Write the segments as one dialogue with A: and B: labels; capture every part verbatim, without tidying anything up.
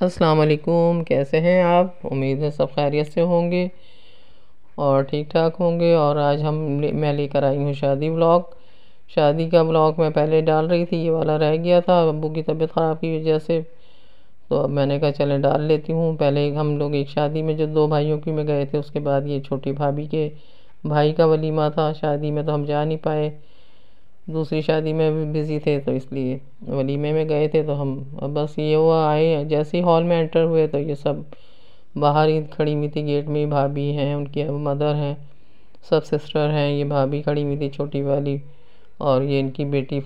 A: अस्सलाम वालेकुम, कैसे हैं आप? उम्मीद है सब खैरियत से होंगे और ठीक ठाक होंगे। और आज हम ले, मैं लेकर आई हूँ शादी व्लॉग। शादी का व्लॉग मैं पहले डाल रही थी, ये वाला रह गया था अब्बू की तबीयत ख़राब की वजह से, तो अब मैंने कहा चले डाल लेती हूँ। पहले हम लोग एक शादी में जो दो भाइयों की में गए थे, उसके बाद ये छोटी भाभी के भाई का वलीमा था। शादी में तो हम जा नहीं पाए, दूसरी शादी में भी बिज़ी थे, तो इसलिए वलीमे में गए थे। तो हम अब बस ये हुआ, आए जैसे ही हॉल में एंटर हुए तो ये सब बाहर ही खड़ी हुई थी, गेट में ही भाभी हैं, उनकी मदर हैं, सब सिस्टर हैं। ये भाभी खड़ी हुई थी छोटी वाली, और ये इनकी बेटी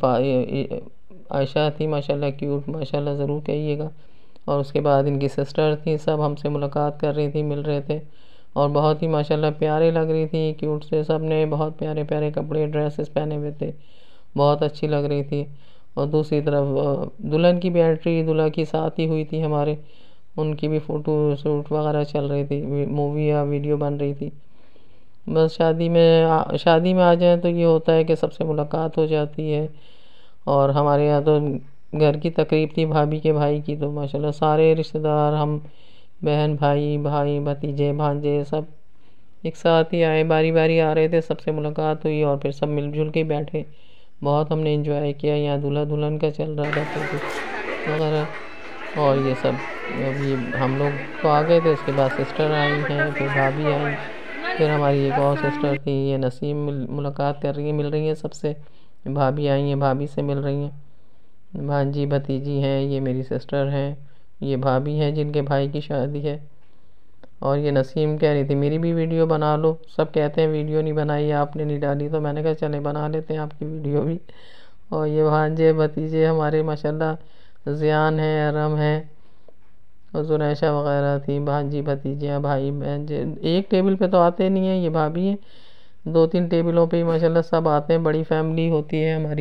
A: आयशा थी, माशाल्लाह क्यूट, माशाल्लाह ज़रूर कहिएगा। और उसके बाद इनकी सिस्टर थी, सब हमसे मुलाकात कर रही थी, मिल रहे थे, और बहुत ही माशाल्लाह प्यारे लग रही थी, क्यूट से। सब ने बहुत प्यारे प्यारे कपड़े ड्रेसेस पहने हुए थे, बहुत अच्छी लग रही थी। और दूसरी तरफ दुल्हन की भी एंट्री दूल्हा की साथ ही हुई थी हमारे, उनकी भी फ़ोटो शूट वगैरह चल रही थी, मूवी या वीडियो बन रही थी। बस शादी में आ, शादी में आ जाए तो ये होता है कि सबसे मुलाकात हो जाती है। और हमारे यहाँ तो घर की तकरीब थी भाभी के भाई की, तो माशाल्लाह सारे रिश्तेदार, हम बहन भाई भाई भतीजे भांजे सब एक साथ ही आए, बारी बारी आ रहे थे, सबसे मुलाकात हुई और फिर सब मिलजुल के बैठे। बहुत हमने एंजॉय किया। यहाँ दूल्हा दुल्हन का चल रहा था फोटो वगैरह और ये सब। अभी हम लोग तो आ गए थे, उसके बाद सिस्टर आई हैं, फिर भाभी आई, फिर हमारी एक और सिस्टर थी, ये नसीम, मुलाकात कर रही है, मिल रही है सबसे। भाभी आई हैं, भाभी से मिल रही हैं। भांजी भतीजी हैं, ये मेरी सिस्टर हैं, ये भाभी हैं जिनके भाई की शादी है। और ये नसीम कह रही थी मेरी भी वीडियो बना लो, सब कहते हैं वीडियो नहीं बनाई, आपने नहीं डाली, तो मैंने कहा चले बना लेते हैं आपकी वीडियो भी। और ये भांजे भतीजे हमारे माशाल्लाह ज़ियान है, अरम है, और जुनैशा वगैरह थी, भांजी भतीजियाँ भाई बहन। एक टेबल पे तो आते नहीं हैं, ये भाभी हैं, दो तीन टेबलों पे ही माशाल्लाह सब आते हैं, बड़ी फैमिली होती है हमारी।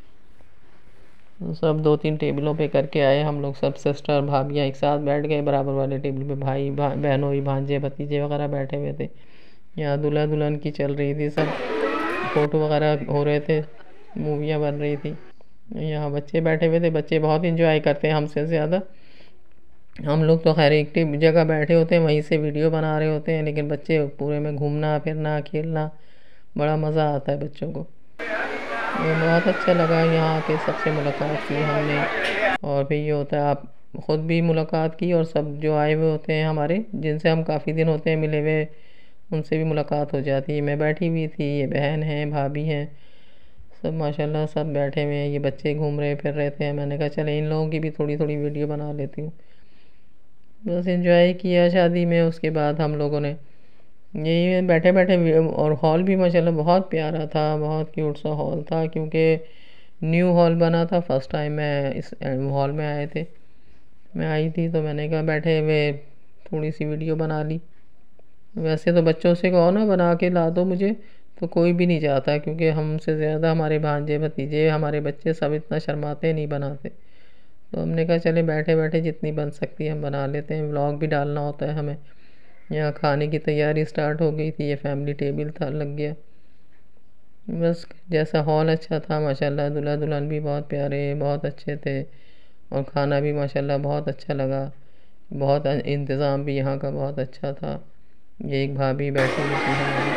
A: सब दो तीन टेबलों पे करके आए हम लोग, सब सिस्टर भाभियाँ एक साथ बैठ गए बराबर वाले टेबल पे, भाई भा, बहनों ही भांजे भतीजे वगैरह बैठे हुए थे। यहाँ दूल्हा दुल्हन की चल रही थी, सब फ़ोटो वगैरह हो रहे थे, मूवियाँ बन रही थी। यहाँ बच्चे बैठे हुए थे, बच्चे बहुत इंजॉय करते हैं हमसे ज़्यादा। हम लोग तो खैर एक जगह बैठे होते हैं, वहीं से वीडियो बना रहे होते हैं, लेकिन बच्चे पूरे में घूमना फिरना खेलना, बड़ा मज़ा आता है बच्चों को। बहुत अच्छा लगा यहाँ आके, सबसे मुलाकात की हमने। और फिर ये होता है, आप ख़ुद भी मुलाकात की, और सब जो आए हुए होते हैं हमारे, जिनसे हम काफ़ी दिन होते हैं मिले हुए, उनसे भी मुलाकात हो जाती है। मैं बैठी हुई थी, ये बहन हैं भाभी हैं, सब माशाल्लाह सब बैठे हुए हैं। ये बच्चे घूम रहे फिर रहे थे, मैंने कहा चले इन लोगों की भी थोड़ी थोड़ी वीडियो बना लेती हूँ। बस एंजॉय किया शादी में। उसके बाद हम लोगों ने यही बैठे बैठे, और हॉल भी माशाल्लाह बहुत प्यारा था, बहुत क्यूट सा हॉल था, क्योंकि न्यू हॉल बना था। फर्स्ट टाइम मैं इस हॉल में आए थे, मैं आई थी, तो मैंने कहा बैठे हुए थोड़ी सी वीडियो बना ली। वैसे तो बच्चों से कहो ना बना के ला दो मुझे, तो कोई भी नहीं चाहता, क्योंकि हमसे ज़्यादा हमारे भांजे भतीजे हमारे बच्चे सब इतना शर्माते नहीं बनाते। तो हमने कहा चले बैठे बैठे जितनी बन सकती है हम बना लेते हैं, व्लॉग भी डालना होता है हमें। यहाँ खाने की तैयारी स्टार्ट हो गई थी, ये फैमिली टेबल था लग गया। बस जैसा हॉल अच्छा था माशाल्लाह, दूल्हा दुल्हन भी बहुत प्यारे बहुत अच्छे थे, और खाना भी माशाल्लाह बहुत अच्छा लगा। बहुत इंतज़ाम भी यहाँ का बहुत अच्छा था। ये एक भाभी बैठी हुई थी हमारी।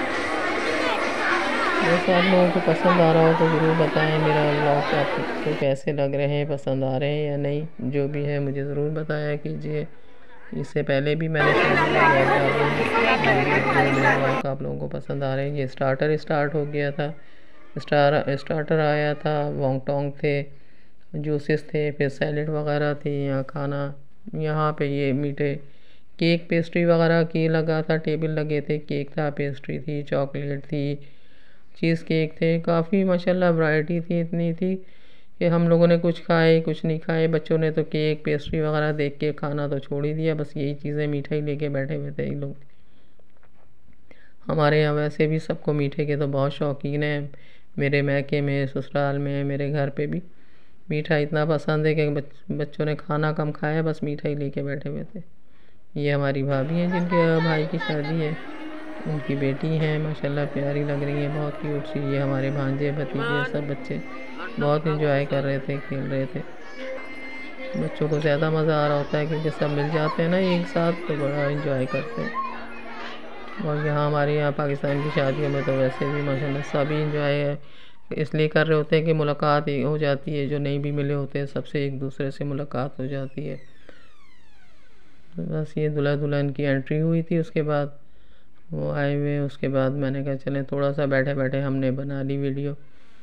A: वैसे आप लोगों को पसंद आ रहा हो तो ज़रूर बताएं मेरा व्लॉग आपको कैसे लग रहे हैं, पसंद आ रहे हैं या नहीं, जो भी है मुझे ज़रूर बताया कीजिए। इससे पहले भी मैंने शादी का व्लॉग डाले हैं, मेरे व्लॉग आप लोगों को पसंद आ रहे हैं। ये स्टार्टर स्टार्ट हो गया था, स्टार स्टार्टर आया था, वोंग टोंग थे, जूसेस थे, फिर सैलेड वगैरह थी। यहाँ खाना, यहाँ पे ये मीठे केक पेस्ट्री वगैरह की लगा था, टेबल लगे थे, केक था, पेस्ट्री थी, चॉकलेट थी, चीज़ केक थे, काफ़ी माशाल्लाह वैरायटी थी, इतनी थी कि हम लोगों ने कुछ खाए कुछ नहीं खाए। बच्चों ने तो केक पेस्ट्री वगैरह देख के खाना तो छोड़ ही दिया, बस यही चीज़ें मिठाई लेके बैठे हुए थे ये लोग। हमारे यहाँ वैसे भी सबको मीठे के तो बहुत शौकीन है, मेरे मैके में, ससुराल में, मेरे घर पे भी मीठा इतना पसंद है कि बच, बच्चों ने खाना कम खाया, बस मिठाई लेके बैठे हुए थे। ये हमारी भाभी हैं जिनके भाई की शादी है, उनकी बेटी हैं, माशाल्लाह प्यारी लग रही है, बहुत क्यूट सी। ये हमारे भांजे भतीजे सब बच्चे बहुत इंजॉय कर रहे थे, खेल रहे थे। बच्चों को ज़्यादा मज़ा आ रहा होता है क्योंकि सब मिल जाते हैं ना एक साथ, तो बड़ा इंजॉय करते हैं। और यहाँ हमारे यहाँ पाकिस्तान की शादियों में तो वैसे भी माशाल्लाह सभी इंजॉय इसलिए कर रहे होते हैं कि मुलाकात हो जाती है, जो नहीं भी मिले होते हैं सबसे एक दूसरे से मुलाकात हो जाती है। बस ये दूल्हा दुल्हन की एंट्री हुई थी, उसके बाद वो आए हुए, उसके बाद मैंने कहा चलें थोड़ा सा बैठे बैठे हमने बना ली वीडियो।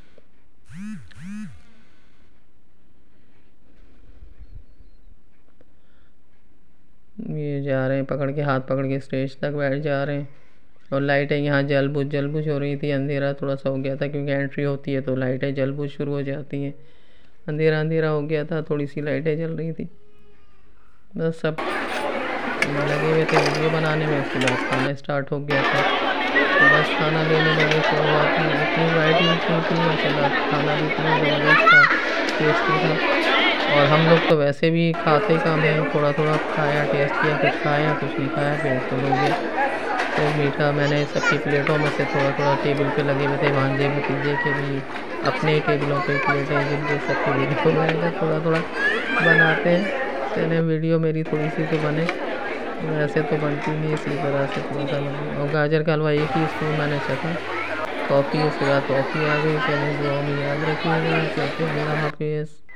A: ये जा रहे हैं पकड़ के, हाथ पकड़ के स्टेज तक बैठ जा रहे हैं। और लाइटें यहाँ जल बुझ जल बुझ हो रही थी, अंधेरा थोड़ा सा हो गया था क्योंकि एंट्री होती है तो लाइटें जल बुझ शुरू हो जाती हैं। अंधेरा अंधेरा हो गया था, थोड़ी सी लाइटें जल रही थी। बस सब लगे हुए थे वीडियो बनाने में। उसके बाद खाना स्टार्ट हो गया था, तो बस खाना लेने लगे तो इतनी वैरायटी इतनी थी माशाल्लाह, खाना भी इतना ज़बरदस्त था, टेस्टी था। और हम लोग तो वैसे भी खाते कम हैं, थोड़ा थोड़ा खाया, टेस्ट किया, कुछ खाया कुछ नहीं खाया, पेट फुल हो गया। तो मीठा मैंने सबकी प्लेटों में से थोड़ा थोड़ा टेबल पे लगे हुए थे भांजे भतीजे के भी अपने टेबलों पे प्लेटें जिनके सबकी वीडियो बनाएगा, थोड़ा थोड़ा बनाते हैं। चले वीडियो मेरी थोड़ी सी तो बने, वैसे तो बनती नहीं इसी तरह से थोड़ा सा बने। और गाजर का हलवा एक ही स्पून मैंने चखा, कॉफ़ी उसके बाद कॉफ़ी आ गई। चले दुआ में याद रखिएगा, चलते हैं, अल्लाह हाफिज़।